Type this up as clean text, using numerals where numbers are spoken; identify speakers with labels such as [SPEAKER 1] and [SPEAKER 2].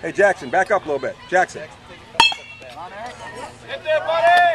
[SPEAKER 1] Hey, Jackson, back up a little bit. Jackson.
[SPEAKER 2] Hit there, buddy!